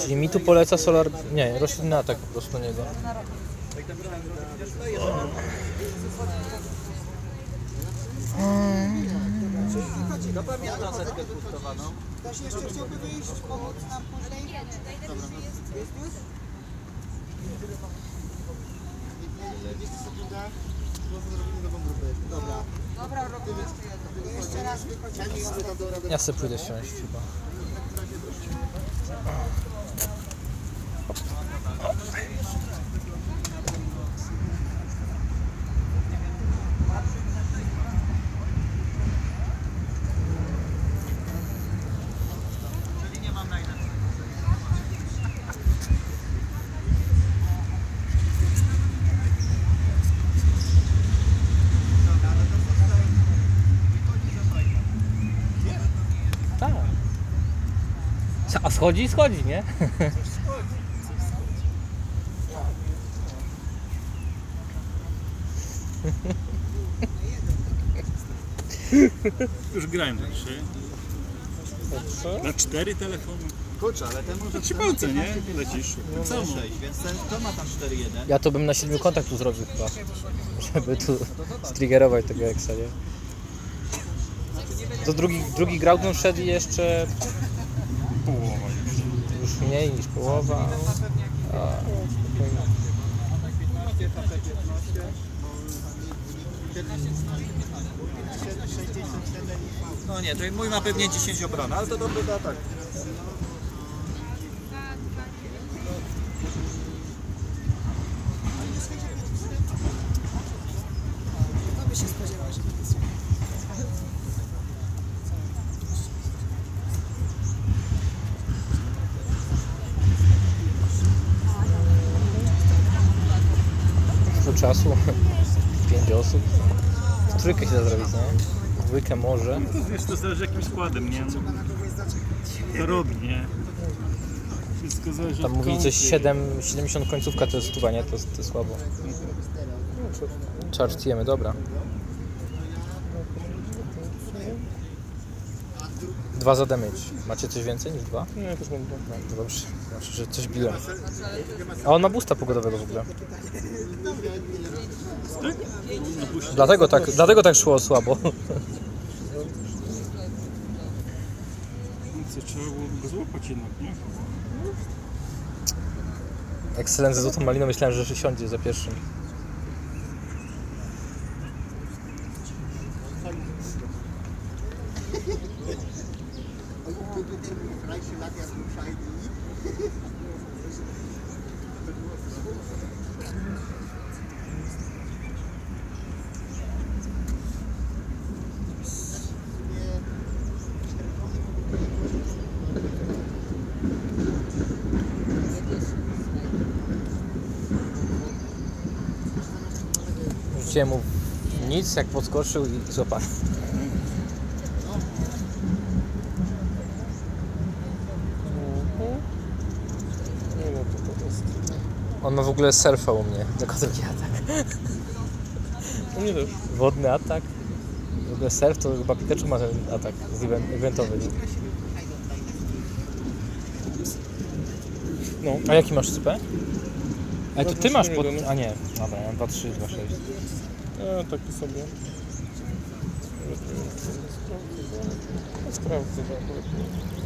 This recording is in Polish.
Czyli mi tu poleca solar... Nie, roślinny atak po prostu na niego. Dobra, miała na setkę pustowaną. Ktoś jeszcze chciałby wyjść, pomóc nam później? Jest już? Dobra. Dobra, robimy jeszcze raz wychodzimy. Ja sobie pójdę siąść chyba. Tak. A schodzi? Schodzi, nie? Już grałem na 3. Na 4 telefony. Kurczę, ale ten może... Na 3 palce, nie? Lecisz. Co 6, więc ten, to ma tam 4,1. Ja to bym na 7 kontakt tu zrobił chyba. Żeby tu striggerować tego eksa, nie? To drugi Groudon szedł i jeszcze... Połowa Już mniej niż połowa. No nie, to mój ma pewnie 10 obron, ale to dobry atak. To by się spodziewał, że będzie słabo. Dużo czasu. 5 osób. W trójkę się da zrobić, nie? W dwójkę może. To wiesz, to zależy jakim składem, nie? To robi, nie? Wszystko zależy Tam od mówi kątu. coś 70 końcówka to jest stuwa, nie? To jest słabo. Charge'ujemy, dobra. 2 za damage. Macie coś więcej niż 2? Nie, też mam 2. No dobrze, znaczy, że coś biłem. A on ma boosta pogodowego w ogóle. Dlatego tak szło słabo. Co, trzeba było go złapać jednak, nie? Excellent ze złotą maliną, myślałem, że siądzie za pierwszym. Rzuciłem mu nic, jak podskoczył i złapał. On ma w ogóle surfa u mnie, tylko drugi atak. U mnie też. Wodny atak. W ogóle surf to chyba Pikachu ma ten atak eventowy. No. A jaki masz super? A to ty masz pod... 2,3, A nie, dobra, ja mam 2, 3, 2, 6. Taki sobie. Sprawdzę,